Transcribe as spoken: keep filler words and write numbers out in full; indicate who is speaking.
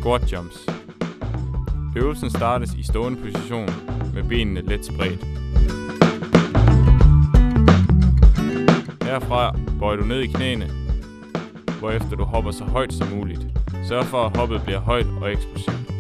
Speaker 1: Squat jumps. Øvelsen startes i stående position med benene let spredt. Herfra bøjer du ned i knæene, hvorefter du hopper så højt som muligt. Sørg for, at hoppet bliver højt og eksplosivt.